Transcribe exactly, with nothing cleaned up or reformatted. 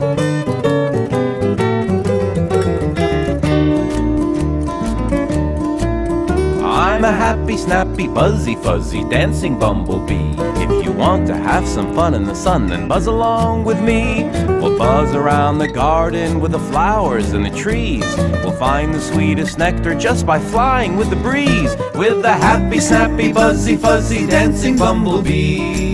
I'm a happy, snappy, buzzy, fuzzy, dancing bumblebee. If you want to have some fun in the sun, then buzz along with me. We'll buzz around the garden with the flowers and the trees. We'll find the sweetest nectar just by flying with the breeze. With the happy, snappy, buzzy, fuzzy, dancing bumblebee.